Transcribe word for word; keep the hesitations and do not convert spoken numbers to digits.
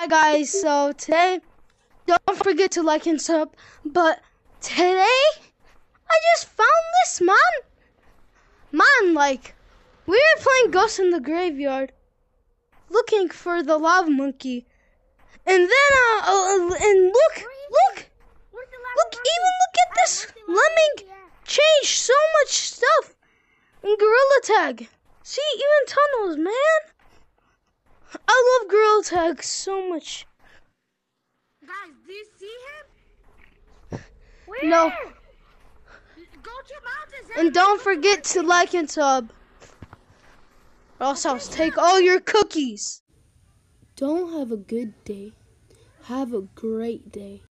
Hi guys, so today, don't forget to like and sub, but today, I just found this, man. Man, like, we were playing Ghosts in the Graveyard, looking for the lava monkey, and then, uh, uh and look, look, look, even look at this lemming changed so much stuff in Gorilla Tag. See, even tunnels, man. I love Gorilla Tag so much. Guys, do you see him? Where? No. Go to mountains. And don't forget to like and sub. Or else I'll take all your cookies. Don't have a good day. Have a great day.